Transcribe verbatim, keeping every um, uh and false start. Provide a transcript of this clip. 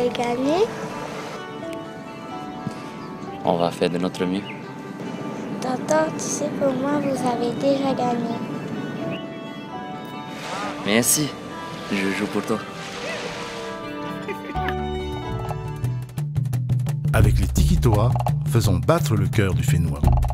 allez gagner? On va faire de notre mieux. Tonton, tu sais, pour moi, vous avez déjà gagné. Merci, je joue pour toi. Avec les Tikitoa, faisons battre le cœur du Fénois.